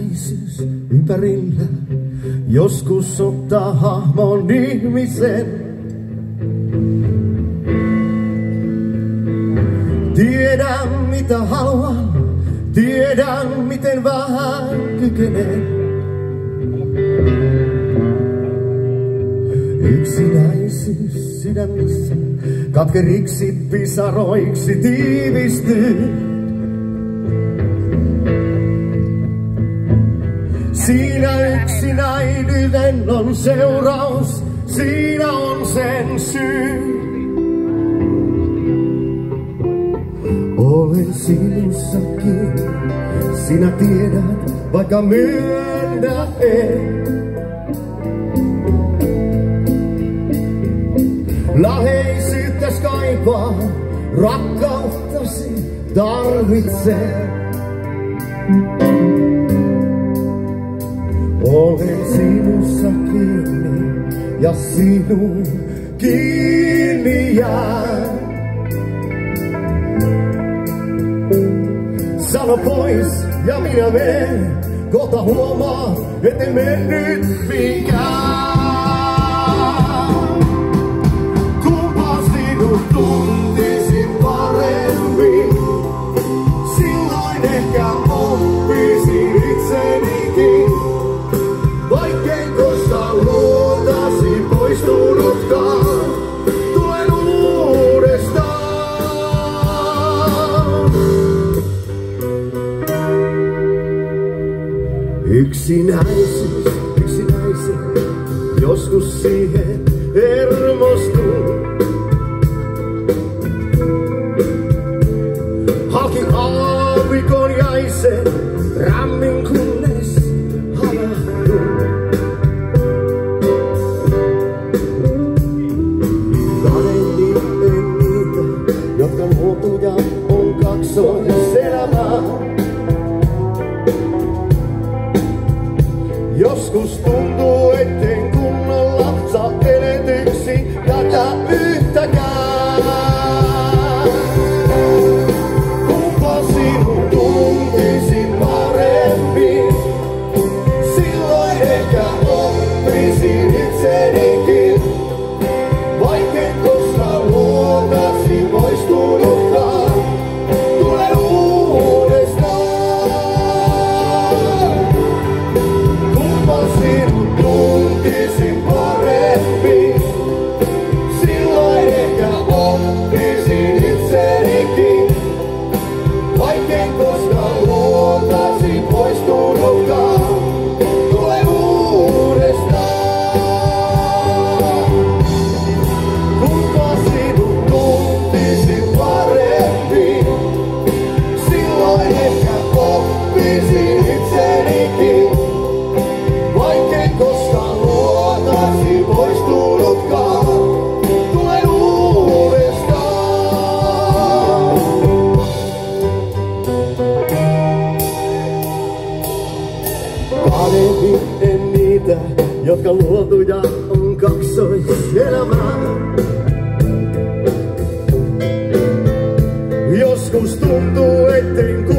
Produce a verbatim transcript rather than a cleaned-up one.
Yksinäisyys ympärillä joskus ottaa hahmon ihmisen. Tiedän mitä haluan, tiedän miten vähän kykenen. Yksinäisyys sydämissä katkeriksi pisaroiksi tiivistyy. Siinä yksinäisyyden on seuraus, siinä on sen syy. Olen sinussakin, sinä tiedät, vaikka myönnä en. Läheisyyttäs kaipaa, rakkauttasi tarvitsee. Olen sinussa kiinni ja sinun kiinni jään. Sano pois ja minä menen, kohta huomaa, etten mennyt mihinkään. Kumpa sinut tuntisin paremmin, silloin ehkä oppisin itsenikin. Vaikkei koskaan luotasi poistunutkaan, tulen uudestaan. Yksinäisyys, yksinäisyys, joskus siihen hermostuu. Halki aavikon jäisen, rämmin kunnes havahtuu. Kadehdi en niitä, jotka luotuja on kaksoiselämää. Joskus tuntuu, etten kunnolla saa eletyksi tätä yhtäkään. Kumpa sinut tuntisin paremmin, silloin ehkä oppisin itsenikin. Vaikkei koskaan luotasi poistunutkaan, tule uudestaan. Sinut tuntisin paremmin, silloin ehkä oppisin itsenikin. Vaikkei koskaan luotasi poistunutkaan, tule uudestaan. Kumpa sinut tuntisin paremmin, silloin ehkä oppisin itsenikin. Vaikkei koskaan luotasi poistunutkaan, tulen uudestaan. Kadehdin en niitä, jotka luotuja on kaksoiselämää. Joskus tuntuu, etten